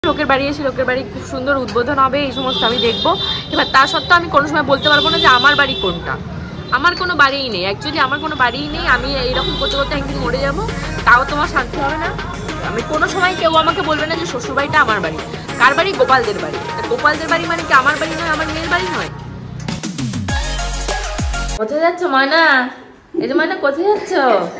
লোকের বাড়ি এসে লোকের বাড়ি খুব সুন্দর উদ্বোধন হবে, এই সমস্ত আমি দেখবো। এবার তা সত্ত্বেও আমি কোনো সময় বলতে পারবো না যে আমার বাড়ি কোনটা। আমার কোনো বাড়িই নেই, অ্যাকচুয়ালি আমার কোনো বাড়িই নেই। আমি এইরকম করতে করতে একদিন মরে যাবো, তাও তোমার শান্তি হবে না। আমি কোনো সময় কেউ আমাকে বলবে না যে শ্বশুরবাড়িটা আমার বাড়ি। কার বাড়ি? গোপালদের বাড়ি। গোপালদের বাড়ি মানে কি আমার বাড়ি নয়, আমার মেয়ের বাড়ি নয়? কোথায় যাচ্ছ ময়না? এই যে ময়না কোথায় যাচ্ছ?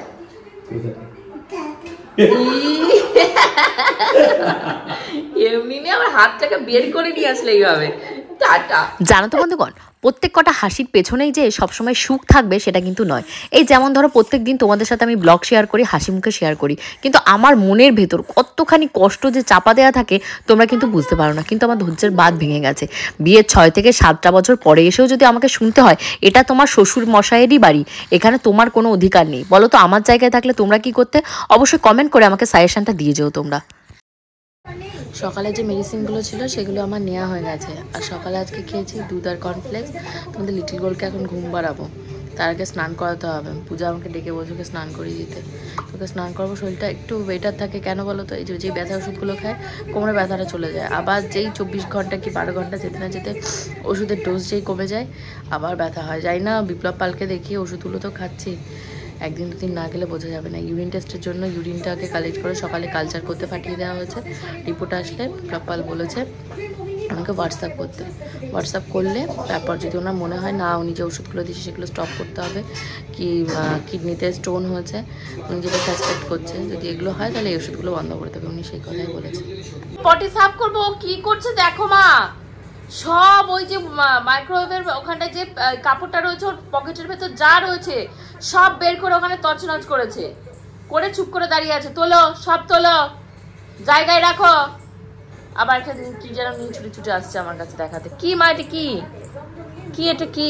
এমনি আমার হাতটাকে বের করে নিয়ে আসলে এইভাবে। জানো তো বন্ধুগণ, প্রত্যেক কটা হাসির পেছনেই যে সবসময় সুখ থাকবে সেটা কিন্তু নয়। এই যেমন ধরো প্রত্যেক দিন তোমাদের সাথে আমি ব্লগ শেয়ার করি, হাসি মুখে শেয়ার করি, কিন্তু আমার মনের ভেতর কতখানি কষ্ট যে চাপা দেওয়া থাকে তোমরা কিন্তু বুঝতে পারো না। কিন্তু আমার ধৈর্যের বাঁধ ভেঙে গেছে। বিয়ের 6 থেকে 7টা বছর পরে এসেও যদি আমাকে শুনতে হয় এটা তোমার শ্বশুর মশাইয়েরই বাড়ি, এখানে তোমার কোনো অধিকার নেই, বলো তো আমার জায়গায় থাকলে তোমরা কি করতে? অবশ্যই কমেন্ট করে আমাকে সাজেশনটা দিয়ে যেও তোমরা। সকালে যে মেডিসিনগুলো ছিল সেগুলো আমার নেওয়া হয়ে গেছে। আর সকালে আজকে খেয়েছি দুধ আর কর্নফ্লেক্স। তোমাদের লিটিল গোলকে এখন ঘুম পাড়াবো, তার আগে স্নান করাতে হবে। পূজা আমাকে ডেকে বলছে ওকে স্নান করিয়ে দিতে। ওকে স্নান করবো, শরীরটা একটু বেটার থাকে। কেন বলো তো? এই যে ব্যথা ওষুধগুলো খায় কোমরে ব্যথাটা চলে যায়, আবার যেই 24 ঘন্টা কি 12 ঘন্টা যেতে না যেতে ওষুধের ডোজ যেই কমে যায় আবার ব্যথা হয়। যাই না, বিপ্লব পালকে দেখিয়ে ওষুধগুলো তো খাচ্ছি, একদিন দুদিন না গেলে বোঝা যাবে না। ইউরিন টেস্টের জন্য ইউরিনটাকে কালেক্ট করে সকালে কালচার করতে পাঠিয়ে দেওয়া হয়েছে। রিপোর্ট আসলে বিপ্লব বলেছে আমাকে হোয়াটসঅ্যাপ করতে। হোয়াটসঅ্যাপ করলে তারপর যদি ওনার মনে হয় না উনি যে ওষুধগুলো দিয়েছে সেগুলো স্টপ করতে হবে, কি কিডনিতে স্টোন হয়েছে উনি যেটা সাসপেক্ট করছে, যদি এগুলো হয় তাহলে এই ওষুধগুলো বন্ধ করে দেবে। উনি সেই কথাই বলেছে। পটি সাফ করবো, কি করছে দেখো মা। সব ওই যে মাইক্রোওয়েভের ওখানটায় যে কাপড়টা রয়েছে ওর পকেটের ভেতর যা রয়েছে সব বের করে ওখানে তছনছ করেছে, করে চুপ করে দাঁড়িয়ে আছে। তোলো, সব তোলো, জায়গায় রাখো। আবার একটা কি যেন নিয়ে ছুটে ছুটে আসছে আমার কাছে দেখাতে। কি মা এটা? কি কি এটা? কি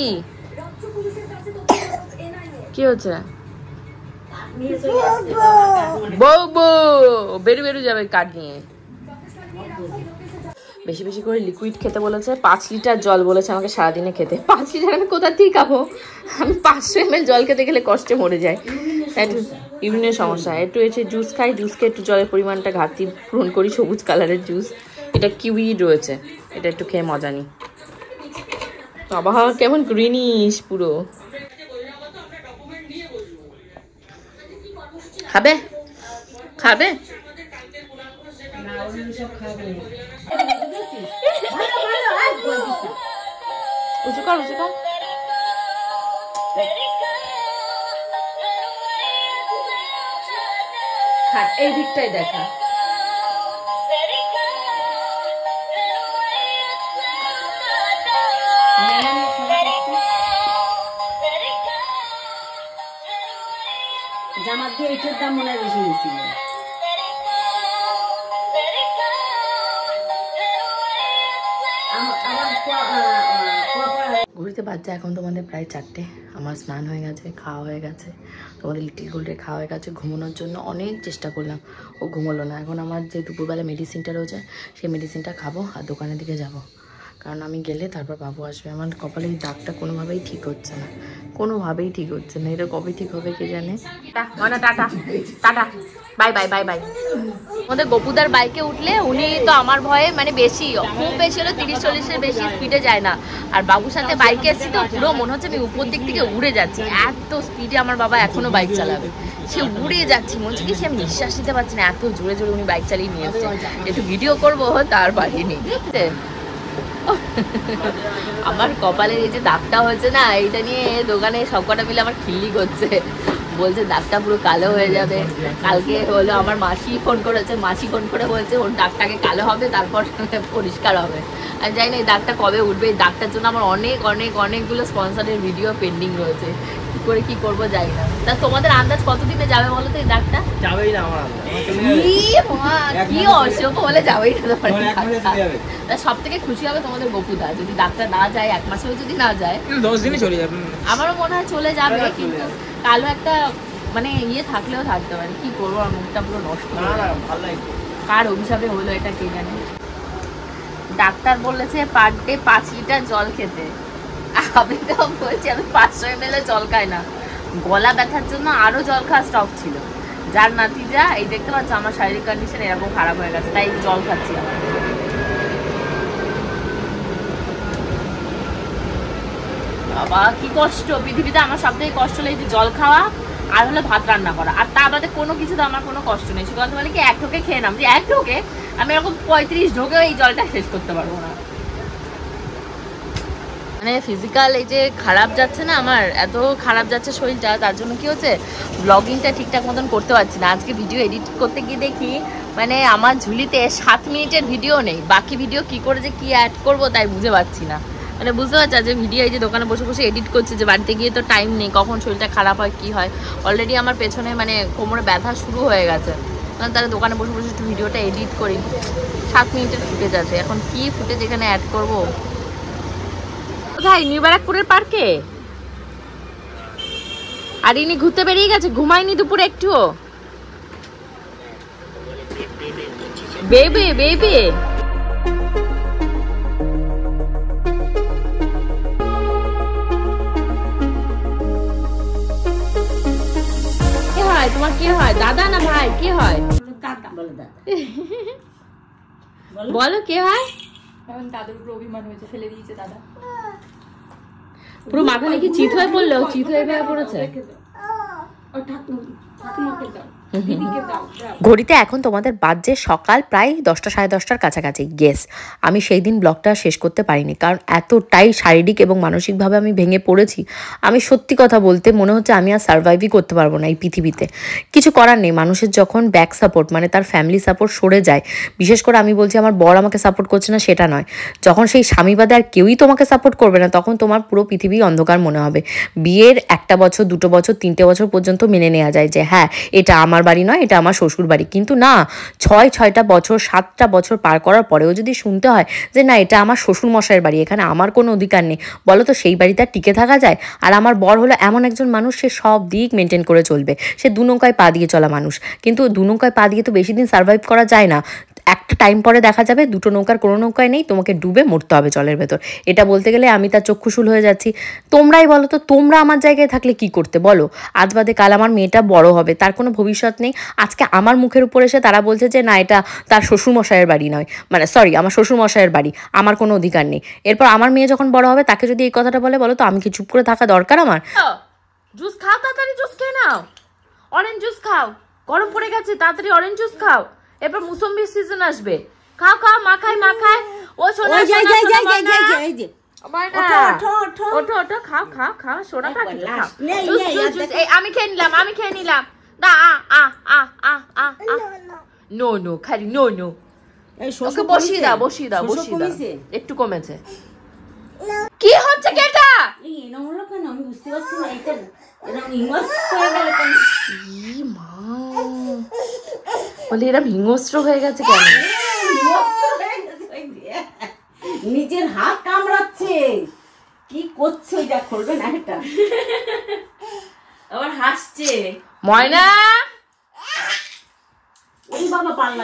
কি হচ্ছে? বউ বউ বেরু বেরু যাবে কাঠ নিয়ে। বেশি বেশি করে লিকুইড খেতে বলেছে। 5 লিটার জল বলেছে আমাকে সারাদিনে খেতে। 5 লিটার আমি কোথা থেকে খাবো? আমি 500 ml জল খেতে গেলে কষ্টে মরে যায়। একটু ইউরিনের সমস্যা, একটু এসে জুস খাই, জুসকে একটু জলের পরিমাণটা ঘাটতি পূরণ করি। সবুজ কালারের জুস, এটা কিউই রয়েছে, এটা একটু খেয়ে মজা নিই। আবহাওয়া কেমন গ্রিনিশ পুরো। খাবে খাবে উঁচু কর, উঁচু কর। এই দিকটাই দেখা। জামার দিয়ে এটার দাম মনে হয় বেশি হয়েছিল। ঘুরতে বাচ্চা এখন তোমাদের প্রায় 4টে। আমার স্নান হয়ে গেছে, খাওয়া হয়ে গেছে, তোমাদের লিটিল গোল্ডের খাওয়া হয়ে গেছে। ঘুমানোর জন্য অনেক চেষ্টা করলাম, ও ঘুমোলো না। এখন আমার যে দুপুরবেলা মেডিসিনটা রয়েছে সেই মেডিসিনটা খাবো আর দোকানের দিকে যাব, কারণ আমি গেলে তারপর বাবু আসবে। আমার কপালে এই দাগটা কোনোভাবেই ঠিক হচ্ছে না, কোনোভাবেই ঠিক হচ্ছে না। এটা কবে ঠিক হবে কে জানে। টাটা টাটা, বাই বাই বাই বাই। আমাদের গপুদার বাইকে উঠলে উনি তো আমার ভয়ে মানে বেশি, খুব বেশি হলো 30-40-এর বেশি স্পিডে যায় না। আর বাবুর সাথে বাইকে এসেছি তো পুরো মনে হচ্ছে আমি উপর দিক থেকে উড়ে যাচ্ছি। এত স্পিডে আমার বাবা এখনো বাইক চালাবে, সে উড়ে যাচ্ছি। মনে হচ্ছে কি সে আমি নিঃশ্বাস নিতে পারছি না, এত জোরে জোরে উনি বাইক চালিয়ে নিয়ে এসছে। একটু ভিডিও করবো তার বাড়িনি। আমার কপালের এই যে দাগটা হয়েছে না, এইটা নিয়ে দোকানে সবকটা মিলে আমার খিল্লি করছে, বলছে দাগটা পুরো কালো হয়ে যাবে। কালকে হলো আমার মাসি ফোন করেছে, মাসি ফোন করে বলছে ওর দাগটাকে কালো হবে তারপর পরিষ্কার হবে। আর জানি না এই দাগটা কবে উঠবে। এই দাগটার জন্য আমার অনেকগুলো স্পন্সরের ভিডিও পেন্ডিং রয়েছে, কি করে কি করবো জানি না। তা তোমাদের আন্দাজ কতদিনে যাবে বলো তো এই দাগটা? যাবেই না আমার, কি অসুখ বলে যাবেই না। সব থেকে খুশি হবে তোমাদের গপুদা, যদি ডাক্তার না যায় 1 মাসেও যদি না যায় 10 দিনে চলে যাবে। আমারও মনে হয় চলে যাবে, কিন্তু কালো একটা মানে ইয়ে থাকলেও থাকতে পারে। কি করবো, আমার মুখটা পুরো নষ্ট। কার অভিশাপে হলো এটা কে জানে। ডাক্তার বলেছে পার ডে 5 লিটার জল খেতে। আমি তো বলছি আমি 500 ml জল খাই না। গলা ব্যথার জন্য আরো জল খাওয়া স্টক ছিল, যার নাতিজা এই দেখতে পাচ্ছ আমার শারীরিক কন্ডিশন এরকম খারাপ হয়ে গেছে, তাই জল খাচ্ছি। বাবা কি কষ্ট, পৃথিবীতে আমার সবথেকে কষ্ট লাগে জল খাওয়া আর হলো ভাত রান্না করা, আর তা বাদে কোনো কিছুতে আমার কোনো কষ্ট নেই। শুধু মানে কি এক ঢোকে খেয়ে নাম, যে এক ঢোকে আমি এরকম 35 ঢোকেও এই জলটা শেষ করতে পারবো না। মানে ফিজিক্যাল এই যে খারাপ যাচ্ছে না, আমার এত খারাপ যাচ্ছে শরীরটা, তার জন্য কি হচ্ছে ব্লগিংটা ঠিকঠাক মতন করতে পারছি না। আজকে ভিডিও এডিট করতে গিয়ে দেখি মানে আমার ঝুলিতে 7 মিনিটের ভিডিও নেই, বাকি ভিডিও কি করে যে কি অ্যাড করবো তাই বুঝে পাচ্ছি না। মানে বুঝতে পারছি যে ভিডিও এই যে দোকানে বসে বসে এডিট করছে, যে বাড়িতে গিয়ে তো টাইম নেই, কখন শরীরটা খারাপ হয় কি হয়। অলরেডি আমার পেছনে মানে কোমরে ব্যথা শুরু হয়ে গেছে, তাহলে দোকানে বসে বসে একটু ভিডিওটা এডিট করি। 7 মিনিটের ফুটেজ আছে, এখন কি ফুটেজ এখানে অ্যাড করবো। কোথায়? নিউ ব্যারাকপুরের পার্কে। আর ইনি ঘুরতে বেরিয়ে গেছে, ঘুমায়নি দুপুরে একটুও। বেবি বেবি কি হয় তোমার? কি হয়? দাদা না ভাই? কি হয় বলো, কে হয়? দাদার উপর অভিমান হয়েছে, ফেলে দিয়েছে দাদা। পুরো মাথা নাকি চিত হয়ে পড়লো, চিত হয়ে পড়েছে। ঘড়িতে এখন তোমাদের বাজে সকাল প্রায় 10টা সাড়ে 10টার কাছাকাছি। গেস আমি সেই দিন ব্লগটা শেষ করতে পারিনি, কারণ এতটাই শারীরিক এবং মানসিকভাবে আমি ভেঙে পড়েছি। আমি সত্যি কথা বলতে মনে হচ্ছে আমি আর সার্ভাইভই করতে পারবো না এই পৃথিবীতে। কিছু করার নেই, মানুষের যখন ব্যাক সাপোর্ট মানে তার ফ্যামিলি সাপোর্ট সরে যায়, বিশেষ করে আমি বলছি আমার বর আমাকে সাপোর্ট করছে না সেটা নয়, যখন সেই স্বামী বাদে আর কেউই তোমাকে সাপোর্ট করবে না, তখন তোমার পুরো পৃথিবী অন্ধকার মনে হবে। বিয়ের 1টা বছর 2টো বছর 3টে বছর পর্যন্ত মেনে নেওয়া যায় যে হ্যাঁ এটা আমার বাড়ি নয়, এটা আমার শ্বশুর বাড়ি, কিন্তু না 6টা বছর 7টা বছর পার করার পরেও যদি শুনতে হয় যে না এটা আমার শ্বশুর মশাইয়ের বাড়ি, এখানে আমার কোনো অধিকার নেই, বলো তো সেই বাড়িতে আর টিকে থাকা যায়? আর আমার বর হলো এমন একজন মানুষ, সে সব দিক মেনটেন করে চলবে, সে 2 নৌকায় পা দিয়ে চলা মানুষ, কিন্তু 2 নৌকায় পা দিয়ে তো বেশি দিন সার্ভাইভ করা যায় না। একটা টাইম পরে দেখা যাবে 2টো নৌকার কোনো নৌকায় নেই, তোমাকে ডুবে মরতে হবে জলের ভেতর। এটা বলতে গেলে আমি তার চক্ষুশূল হয়ে যাচ্ছি। তোমরাই বলো তো, তোমরা আমার জায়গায় থাকলে কি করতে বলো? আজ বাদে কাল আমার মেয়েটা বড় হবে, তার কোনো ভবিষ্যৎ নেই, আজকে আমার মুখের উপর এসে তারা বলছে যে না এটা তার শ্বশুরমশাইয়ের বাড়ি নয়, মানে সরি আমার শ্বশুরমশাইয়ের বাড়ি, আমার কোনো অধিকার নেই। এরপর আমার মেয়ে যখন বড় হবে তাকে যদি এই কথাটা বলে, বলো তো আমি কি চুপ করে থাকা দরকার আমার? জুস খাও, তাড়াতাড়ি জুস খেয়ে নাও, অরেঞ্জ জুস খাও, গরম পড়ে গেছে, তাড়াতাড়ি অরেঞ্জ জুস খাও, এরপর মুসম্বির সিজন আসবে, খাও খাও, মাখাই মাখাই। ও সোনা সোনা সোনা ওঠো ওঠো, খাও খাও খাও, সোনা পাখি খাও। আমি খেয়ে নিলাম, আমি খেয়ে নিলাম। না নো নো খালি নো নো। ওকে বসিয়ে দাও, বসিয়ে দাও, বসিয়ে দাও, একটু কমেছে। কি হচ্ছে কেটা? আমি বুঝতে পারছি না, এটা বলি এরা ভিঙ্গস্ত্র হয়ে গেছে কেন? নিজের হাত কামড়াচ্ছে, কি করছে ওইটা খুলবে না, এটা আবার হাসছে। ময়না ওই বাবা পারলাম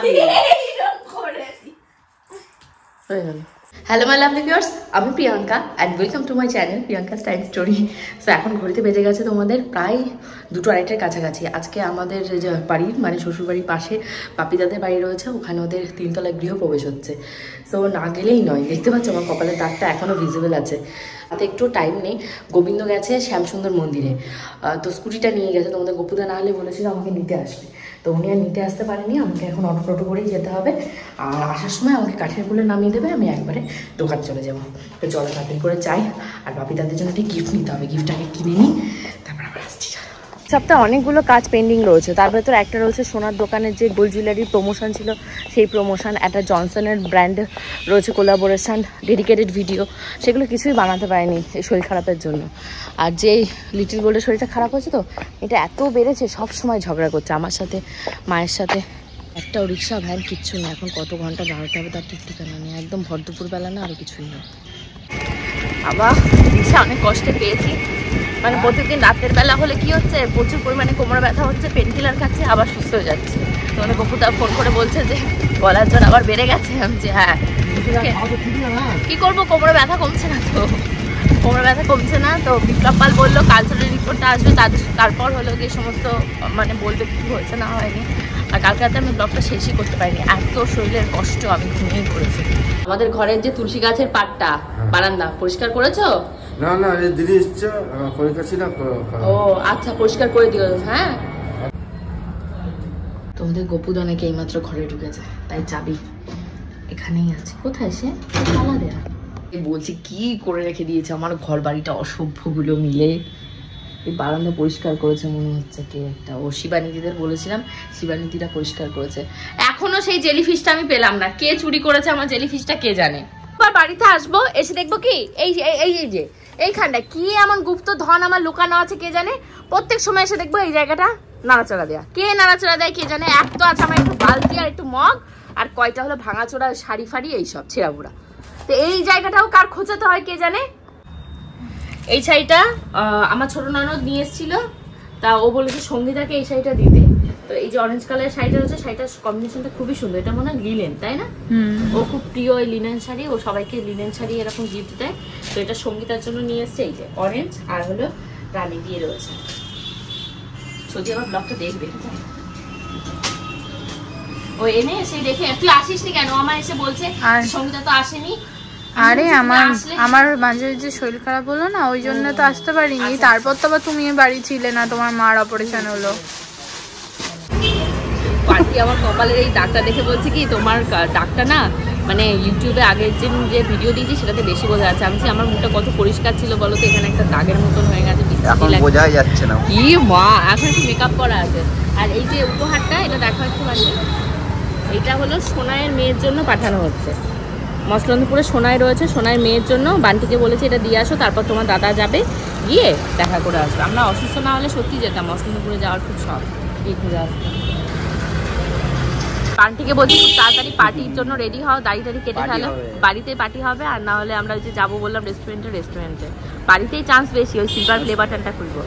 হ্যালো মাই লাভলি ভিউয়ার্স, আমি Priyanka and welcome to my channel Priyanka's time story. So এখন ঘড়িতে বেজে গেছে তোমাদের প্রায় 2:30-এর কাছাকাছি। আজকে আমাদের যে বাড়ির মানে শ্বশুরবাড়ির পাশে পাপিদাদের বাড়ি রয়েছে, ওখানে ওদের 3তলায় গৃহপ্রবেশ হচ্ছে। সো না গেলেই নয়, দেখতে পাচ্ছ আমার কপালের দাগটা এখনও ভিজিবল আছে। হাতে একটু টাইম নেই, গোবিন্দ গেছে শ্যামসুন্দর মন্দিরে, তো স্কুটিটা নিয়ে গেছে, তোমাদের গোপুদা না হলে বলেছিল আমাকে নিতে আসবে, তো উনি আর নিতে আসতে পারেনি, আমাকে এখন অটো টোটো করেই যেতে হবে। আর আসার সময় আমাকে কাঠের গুলো নামিয়ে দেবে, আমি একবারে দোকান চলে যাবো। তো চলো তাড়াতাড়ি করে চাই, আর বাপি তাদের জন্য একটা গিফট নিতে হবে, গিফটটাকে কিনে নিই, তারপর আবার আসছি। সপ্তাহে অনেকগুলো কাজ পেন্ডিং রয়েছে, তার ভেতর একটা রয়েছে সোনার দোকানের যে গোল্ড জুয়েলারির প্রমোশন ছিল সেই প্রমোশন, একটা জনসনের ব্র্যান্ড রয়েছে কোলাবোরেশন, ডেডিকেটেড ভিডিও, সেগুলো কিছুই বানাতে পারেনি এই শরীর খারাপের জন্য। আর যে লিটিল গোল্ডের শরীরটা খারাপ হয়েছে, তো এটা এত বেড়েছে, সব সময় ঝগড়া করছে আমার সাথে, মায়ের সাথে। একটাও রিক্সা ভ্যান কিচ্ছু নেই, এখন কত ঘন্টা দাঁড়াতে হবে তার ঠিক ঠিকানা নেই, একদম ভর দুপুরবেলা না, আর কিছুই নেই। আবার রিক্সা অনেক কষ্টে পেয়েছি, মানে প্রতিদিন রাতের বেলা হলে কি হচ্ছে, প্রচুর পরিমাণে কোমরে ব্যথা হচ্ছে, পেন কিলার খাচ্ছে, আবার সুস্থ হয়ে যাচ্ছে। তোমাদের বকুদা ফোন করে বলছে যে গলার জোর আবার বেড়ে গেছে, আমি যে হ্যাঁ কি করবো, কোমরে ব্যথা কমছে না, তো কোমরে ব্যথা কমছে না, তো বিপ্লব পাল বললো কালচারের রিপোর্টটা আসবে, তারপর হলো গিয়ে সমস্ত মানে বলবে কি হয়েছে না হয়নি। আর কালকে রাতে আমি ব্লগটা শেষই করতে পারিনি, এত শরীরের কষ্ট, আমি ঘুমিয়ে করেছি। আমাদের ঘরের যে তুলসী গাছের পাটটা বারান্দা পরিষ্কার করেছো? না না, এই দিদি এসছে পরীক্ষা ছিল। ও আচ্ছা, পরিষ্কার করে দিও। হ্যাঁ, তোমাদের গোপুদা নাকি এইমাত্র ঘরে ঢুকেছে, তাই চাবি এখানেই আছে। কোথায় সে? তালা দেয়া। বলছি কি করে রেখে দিয়েছে আমার ঘর বাড়িটা, অসভ্যগুলো মিলে। এই বারান্দা পরিষ্কার করেছে মনে হচ্ছে কে একটা। ও শিবানীদিদের বলেছিলাম, শিবানীদিরা পরিষ্কার করেছে। এখনো সেই জেলিফিশটা আমি পেলাম না। কে চুরি করেছে আমার জেলিফিশটা কে জানে। আবার বাড়িতে আসবো, এসে দেখবো কি এই এই যে এইখানটা কি এমন গুপ্ত ধন আমার লুকানো আছে কে জানে। প্রত্যেক সময় এসে দেখবো এই জায়গাটা নাড়াচড়া দেয়া। কে নাড়াচড়া দেয় কে জানে। এক তো আছে আমার একটু বালতি আর একটু মগ, আর কয়টা হলো ভাঙাচোরা শাড়ি ফাড়ি এইসব ছেঁড়াবুড়া। তো এই জায়গাটাও কার খোঁজাতে হয় কে জানে। এই শাড়িটা আমার ছোট ননদ নিয়ে এসেছিল, তা ও বলেছে সঙ্গীতাকে এই শাড়িটা দিতে। তো এই যে অরেঞ্জ কালারের শাড়িটা হচ্ছে, শাড়িটার কম্বিনেশনটা খুবই সুন্দর। এটা মনে হয় লিনেন, তাই না? ও খুব প্রিয় এই লিনেন শাড়ি, ও সবাইকে লিনেন শাড়ি এরকম গিফট দেয়। তো এটা সঙ্গীতার জন্য নিয়ে এসছে। এই যে অরেঞ্জ আর হলো রানী দিয়ে রয়েছে। যদি আবার ব্লগটা দেখবে, ও এনে সেই দেখে। তুই আসিসনি কেন? আমার এসে বলছে সঙ্গীতা তো আসেনি। আরে আমার মাঝে যে শরীর খারাপ হলো না, ওই জন্য তো আসতে পারিনি। তারপর তো আবার তুমি বাড়ি ছিলে না, তোমার মার অপারেশন হলো। পার্টি আমার কপালের এই দাগটা দেখে বলছে কি তোমার দাগটা না মানে ইউটিউবে আগের যে ভিডিও দিয়েছি সেটাতে বেশি বোঝা যাচ্ছে। আমি আমার মুখটা কত পরিষ্কার ছিল বলো তো, এখানে একটা দাগের মতন হয়ে গেছে। এখন বোঝাই যাচ্ছে না। কি মা, এখন একটু মেকআপ করা আছে। আর এই যে উপহারটা, এটা দেখো একটু বাড়ি। এটা হলো সোনাইয়ের মেয়ের জন্য পাঠানো হচ্ছে। মসলন্দপুরে সোনাই রয়েছে, সোনাইয়ের মেয়ের জন্য। বান্টিকে বলেছে এটা দিয়ে আসো, তারপর তোমার দাদা যাবে, গিয়ে দেখা করে আসবে। আমরা অসুস্থ না হলে সত্যি যেতাম মসলন্দপুরে যাওয়ার খুব শখ, এই ঘুরে আসতাম। বান্টিকে বলছি খুব তাড়াতাড়ি পার্টির জন্য রেডি হও, দাড়ি টাড়ি কেটে ফেলো। বাড়িতে পার্টি হবে, আর না হলে আমরা ওই যে যাবো বললাম রেস্টুরেন্টে। বাড়িতেই চান্স বেশি, ওই সিলভার প্লে বাটনটা খুলবো।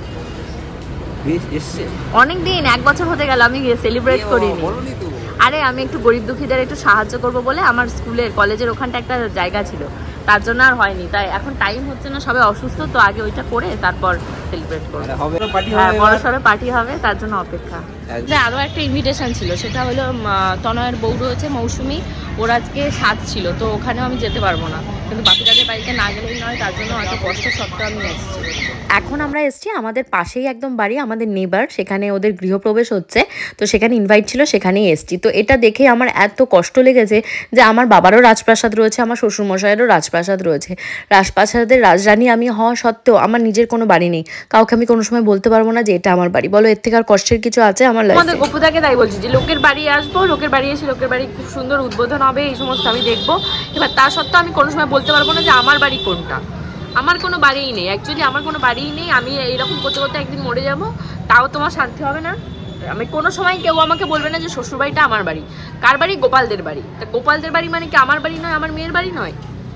অনেকদিন, 1 বছর হতে গেল আমি সেলিব্রেট করিনি। আরে আমি একটু গরিব দুঃখীদের একটু সাহায্য করব বলে আমার স্কুলের কলেজের ওখানটা একটা জায়গা ছিল, তার জন্য আর হয়নি। তাই এখন টাইম হচ্ছে না, সবাই অসুস্থ তো, আগে ওইটা করে তারপর সেলিব্রেট করবো। হ্যাঁ, বড় সড়ো পার্টি হবে, তার জন্য অপেক্ষা। আরো একটা ইনভিটেশন ছিল, সেটা হলো তনয়ের বউ রয়েছে মৌসুমি, ওর আজকে সাজ ছিল, তো ওখানেও আমি যেতে পারবো না। কিন্তু বাপিদাদের বাড়িতে না গেলেই নয়, তার জন্য অত কষ্ট সত্ত্বেও আমি এসেছি। এখন আমরা এসছি আমাদের পাশেই একদম বাড়ি, আমাদের নেবার, সেখানে ওদের গৃহপ্রবেশ হচ্ছে, তো সেখানে ইনভাইট ছিল, সেখানেই এসছি। তো এটা দেখে আমার এত কষ্ট লেগেছে যে আমার বাবারও রাজপ্রাসাদ রয়েছে, আমার শ্বশুরমশাইয়েরও রাজপ্রাসাদ রয়েছে। রাজপ্রাসাদের রাজরানী আমি হওয়া সত্ত্বেও আমার নিজের কোনো বাড়ি নেই। কাউকে আমি কোনো সময় বলতে পারবো না যে এটা আমার বাড়ি। বলো এর থেকে আর কষ্টের কিছু আছে আমার লাইফে? আমাদের গোপুদাকে তাই বলছি যে লোকের বাড়ি আসবো, লোকের বাড়ি এসে লোকের বাড়ি খুব সুন্দর উদ্বোধন হবে, এই সমস্ত আমি দেখবো। এবার তা সত্ত্বেও আমি কোনো সময় বলতে পারবো না যে আমার বাড়ি কোনটা। আমার কোনো বাড়িই নেই, অ্যাকচুয়ালি আমার কোনো বাড়িই নেই। আমি এইরকম করতে করতে একদিন মরে যাবো, তাও তোমার শান্তি হবে না। আমি কোনো সময় কেউ আমাকে বলবে না যে শ্বশুরবাড়িটা আমার বাড়ি। কার বাড়ি? গোপালদের বাড়ি। তা গোপালদের বাড়ি মানে কি আমার বাড়ি নয়, আমার মেয়ের বাড়ি নয়?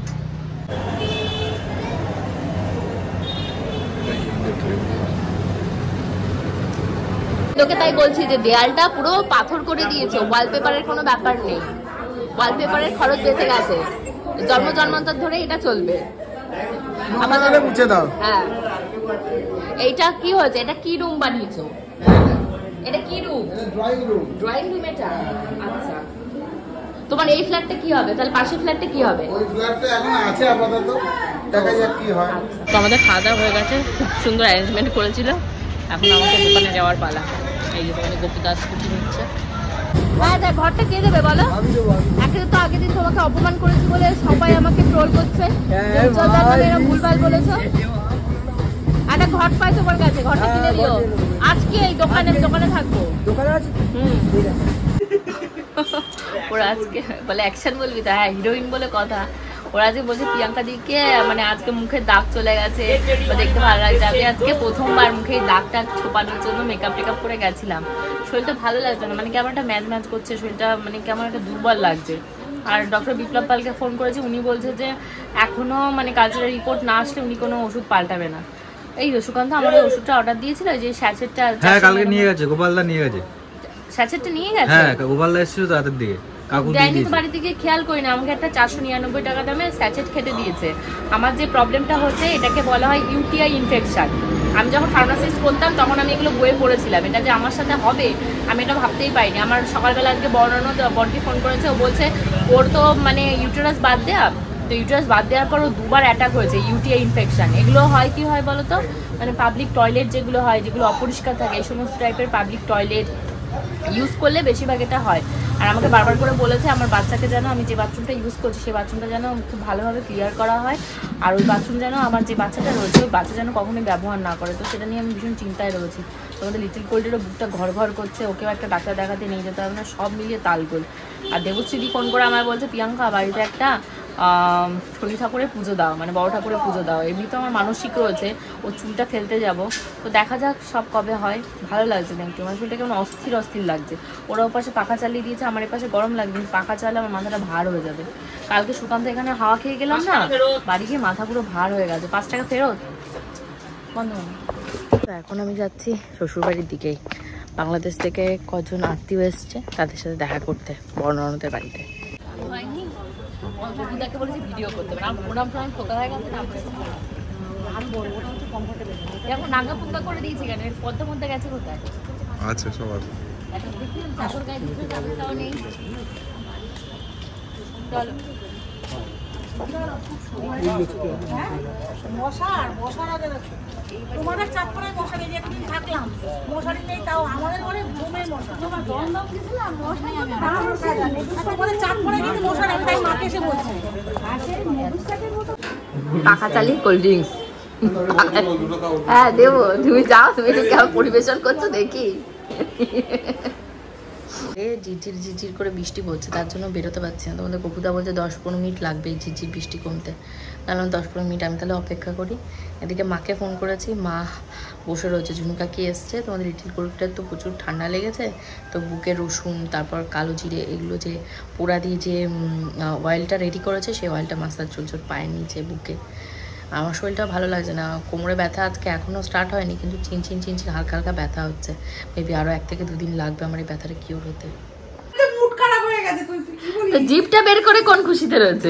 লোকে তাই বলছি যে দেয়ালটা পুরো পাথর করে দিয়েছে, ওয়ালপেপারের কোনো ব্যাপার নেই। ওয়ালপেপারের খরচ বেঁচে গেছে, জন্ম জন্মান্তর ধরে এটা চলবে। আমাদের মুছে দাও। হ্যাঁ, এইটা কি হয়েছে? এটা কি রুম বানিয়েছো? এটা কি রুম? ড্রয়িং রুম এটা। আচ্ছা, তোমার এই ফ্ল্যাটটা কি হবে? তাহলে পাশের ফ্ল্যাটটা কি হবে? ওই ফ্ল্যাটটা এখন আছে আপাতত, দেখা যাক কি হয়। তো আমাদের খাওয়া দাওয়া হয়ে গেছে, খুব সুন্দর অ্যারেঞ্জমেন্ট করেছিল। এখন আমাকে দোকানে যাওয়ার পালা। এই যে দোকানে গোপুদা স্কুটি নিচ্ছে। হ্যাঁ, দেখ ঘরটা কে দেবে বলো? একে তো আগের দিন তোমাকে অপমান করেছি বলে সবাই আমাকে ট্রোল করছে, ভুলভাল বলেছো। একটা ঘর পাই তোমার কাছে, ঘরটা কিনে দিও। আজকে এই দোকানে থাকবো। ওরা আজকে বলে অ্যাকশন বলবি তো? হ্যাঁ, হিরোইন বলে কথা। ওরা আজকে বলছে প্রিয়াঙ্কা দিকে মানে আজকে মুখের দাগ চলে গেছে, দেখতে ভালো লাগছে। আমি আজকে প্রথমবার মুখে দাগটা ছোপানোর জন্য মেকআপ টেকআপ করে গেছিলাম। শরীরটা ভালো লাগছে না, মানে কেমন একটা ম্যাচ করছে শরীরটা, মানে কেমন একটা দুর্বল লাগছে। আর ডক্টর বিপ্লব পালকে ফোন করেছে, উনি বলছে যে এখনো মানে কালচারাল রিপোর্ট না আসলে উনি কোনো ওষুধ পাল্টাবে না। এই সুকান্ত আমার ওষুধটা অর্ডার দিয়েছিল, যে স্যাচেটটা। হ্যাঁ, কালকে নিয়ে গেছে, গোপালদা নিয়ে গেছে। স্যাচেটটা নিয়ে গেছে? হ্যাঁ, গোপালদা এসেছিল তো রাতের দিকে। দেয়নি তো, বাড়ি থেকে খেয়াল করি না। আমাকে একটা 499 টাকা দামে স্যাচেট খেতে দিয়েছে। আমার যে প্রবলেমটা হচ্ছে এটাকে বলা হয় ইউটিআই ইনফেকশন। আমি যখন ফার্মাসিস্ট করতাম তখন আমি এগুলো বইয়ে পড়েছিলাম। এটা যে আমার সাথে হবে আমি এটা ভাবতেই পাইনি। আমার সকালবেলা আজকে বর্ণনা বন্টি ফোন করেছে, ও বলছে ওর তো মানে ইউটেরাস বাদ দেয়া, তো ইউটেরাস বাদ দেওয়ার পরও 2বার অ্যাটাক হয়েছে, ইউটিআই ইনফেকশন। এগুলো হয় কি হয় বলো তো, মানে পাবলিক টয়লেট যেগুলো হয়, যেগুলো অপরিষ্কার থাকে, এই সমস্ত টাইপের পাবলিক টয়লেট ইউজ করলে বেশিরভাগ এটা হয়। আর আমাকে বারবার করে বলেছে আমার বাচ্চাকে যেন, আমি যে বাথরুমটা ইউজ করছি সেই বাথরুমটা যেন খুব ভালোভাবে ক্লিয়ার করা হয়, আর ওই বাথরুম যেন আমার যে বাচ্চাটা রয়েছে ওই বাচ্চা যেন কখনোই ব্যবহার না করে। তো সেটা নিয়ে আমি ভীষণ চিন্তায় রয়েছি। তোমাদের লিটিল কোল্ডেরও বুকটা ঘর ঘর করছে, ওকেও একটা ডাক্তার দেখাতে নিয়ে যেতে হবে না, সব মিলিয়ে তালগোল। আর দেবশ্রীদি ফোন করে আমায় বলছে প্রিয়াঙ্কা বাড়িতে একটা শনি ঠাকুরের পুজো দাও, মানে বড় ঠাকুরের পুজো দাও। এমনি তো আমার মানসিক রয়েছে ও চুলটা ফেলতে যাব, তো দেখা যাক সব কবে হয়। ভালো লাগছে না একটু, আমার চুলটা কেমন অস্থির অস্থির লাগছে। ওরা ওপাশে পাখা চালিয়ে দিয়েছে, আমার এপাশে গরম লাগছে, পাখা চালালে আমার মাথাটা ভার হয়ে যাবে। কালকে সুকান্ত এখানে হাওয়া খেয়ে গেলাম না, বাড়ি গিয়ে মাথা পুরো ভার হয়ে গেছে। 5 টাকা ফেরত বন্ধ। তো এখন আমি যাচ্ছি শ্বশুরবাড়ির দিকেই। বাংলাদেশ থেকে কজন আত্মীয় এসছে তাদের সাথে দেখা করতে বর্ণনদের বাড়িতে। বন্ধুদাকে বলেছি ভিডিও করতে, প্রণাম প্রণাম ফোকা হয়ে গেছে না, আমি বলবো না হচ্ছে কমফোর্টেবল। এখন নাঙ্গা ফুঙ্গা করে দিয়েছি কেন, এর পদ্মা মধ্যে গেছে কোথায়? আচ্ছা সব আছে। এখন দেখি ঠাকুর গায়ে দিতে যাবে, তাও নেই। চলো তোমাদের চাঁদপুরে মশারি যে একদিন থাকলাম, মশারি নেই, তাও আমাদের ঘরে ঘুমের মশা। তোমার দমদম গেছিলাম মশারি, তোমাদের চাঁদপুরে কিন্তু মশারি, আমি তাই মাকে এসে বলছি পাখা চালিয়ে কোল্ড ড্রিঙ্কস। হ্যাঁ দেবো, তুমি যাও, তুমি একটু কেমন পরিবেশন করছো দেখি। ঝিরঝির ঝিরঝির করে বৃষ্টি পড়ছে, তার জন্য বেরোতে পারছি না। তোমাদের কপুদা বলছে 10-15 মিনিট লাগবে এই ঝিরঝির বৃষ্টি কমতে। তাহলে 10-15 মিনিট আমি তাহলে অপেক্ষা করি। এদিকে মাকে ফোন করেছি, মা বসে রয়েছে। ঝুনু কাকি এসছে, তোমাদের লিটিল কোল্ডটার তো প্রচুর ঠান্ডা লেগেছে, তো বুকে রসুন তারপর কালো জিরে এগুলো যে পোড়া দিয়ে যে অয়েলটা রেডি করেছে সেই অয়েলটা মাসাজ চলছে পায়ের নিচে বুকে। আমার শরীরটা ভালো লাগছে না, কোমরে ব্যথা আজকে এখনও স্টার্ট হয়নি, কিন্তু চিনচিন চিনচিন হালকা হালকা ব্যথা হচ্ছে। মেবি আরও 1 থেকে 2 দিন লাগবে আমার এই ব্যথাটা কিওর হতে। তো জিপটা বের করে কোন খুশিতে রয়েছে?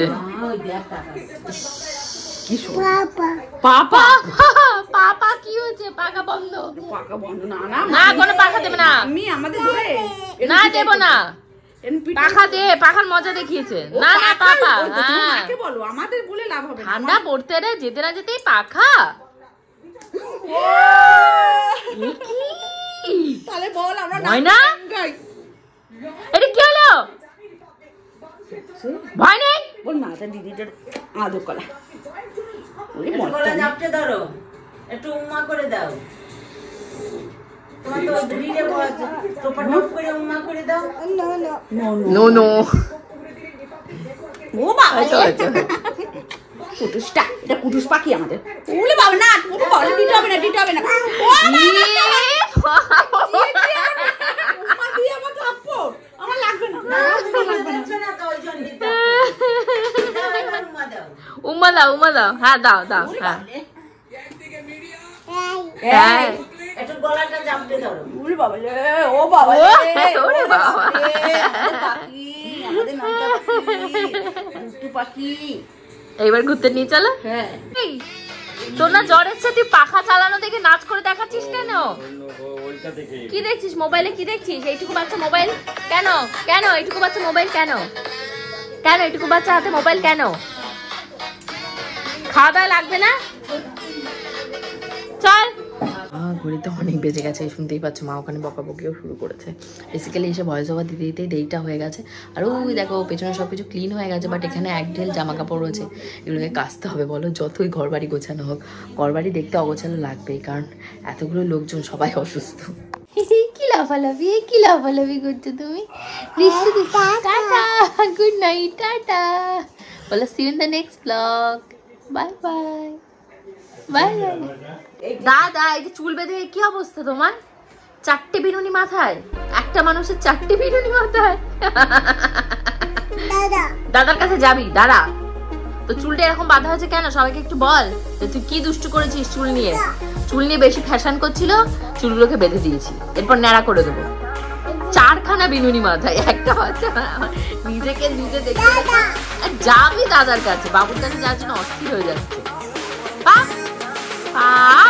পাপা পাপা কি হয়েছে? পাকা বন্ধ, পাকা বন্ধ না না কোনো পাখা দেবে না, আমি আমাদের ঘরে না দেব না, পাখা দে, পাখার মজা দেখিয়েছে। না না পাপা, হ্যাঁ বলো, আমাদের বলে লাভ হবে না। ঠান্ডা পড়তে রে, যেতে না যেতেই পাখা। তাহলে বল আমরা ভয় না, এটা কি হলো? ভয় নেই, বল না, এটা দিদিটার আদর কলা। গলা চাপটে ধরো, একটু উম্মা করে দাও। তোমার তো ধীরে টোপা টোপ করে উম্মা করে দাও। নো নো, ও বাবা, কুটুসটা, এটা কুটুস পাখি আমাদের। ওলে বাবা না, কুটু বলে দিতে হবে না, দিতে হবে না। ও মা দিয়ে আমার থাপ্পড়, আমার লাগবে না। না তো ওই জন্য দিতে উম্মা দাও। উম্মা দাও, উম্মা দাও, হ্যাঁ দাও দাও, হ্যাঁ হ্যাঁ একটু গলাটা চাপটে ধরো। ওলে বাবা রে, ও বাবা রে, ওরে বাবা, পাখি আমাদের নামটা কুটু পাখি। এইবার ঘুরতে নিয়ে চলো। হ্যাঁ, এই, তোর না জ্বর এসছে, তুই পাখা চালানো দেখে নাচ করে দেখাচ্ছিস কেন? কি দেখছিস মোবাইলে, কি দেখছিস? এইটুকু বাচ্চা মোবাইল কেন? কেন এইটুকু বাচ্চা মোবাইল কেন? কেন এইটুকু বাচ্চা হাতে মোবাইল কেন? খাওয়া দাওয়া লাগবে না? চল। ঘড়িতে অনেক বেজে গেছে, শুনতেই পাচ্ছ মা ওখানে বকাবকিও শুরু করেছে। বেসিক্যালি এসে ভয়েস ওভার দিতে দিতেই দেরিটা হয়ে গেছে। আর ওই দেখো পেছনে সব কিছু ক্লিন হয়ে গেছে, বাট এখানে 1 ঢেল জামা কাপড় রয়েছে, এগুলোকে কাচতে হবে। বলো যতই ঘর বাড়ি গোছানো হোক, ঘর বাড়ি দেখতে অগোছালো লাগবেই, কারণ এতগুলো লোকজন সবাই অসুস্থ। কি লাফালাফি, কি লাফালাফি করছো তুমি? টাটা, গুড নাইট, টাটা। বলো see you in the next blog, bye bye bye bye. দাদা এই যে চুল বেঁধে কি অবস্থা তোমার? 4টে বিনুনি মাথায়, একটা মানুষের 4টে বিনুনি মাথায়। দাদার কাছে যাবি, দাঁড়া। তো চুলটা এরকম বাঁধা হয়েছে কেন? সবাইকে একটু বল যে তুই কি দুষ্টু করেছিস চুল নিয়ে। চুল নিয়ে বেশি ফ্যাশন করছিল, চুলগুলোকে বেঁধে দিয়েছি, এরপর ন্যাড়া করে দেবো। 4খানা বিনুনি মাথায়, একটা বাচ্চা নিজেকে নিজে দেখে যাবি দাদার কাছে, বাবুর কাছে যাওয়ার জন্য অস্থির হয়ে যাচ্ছে।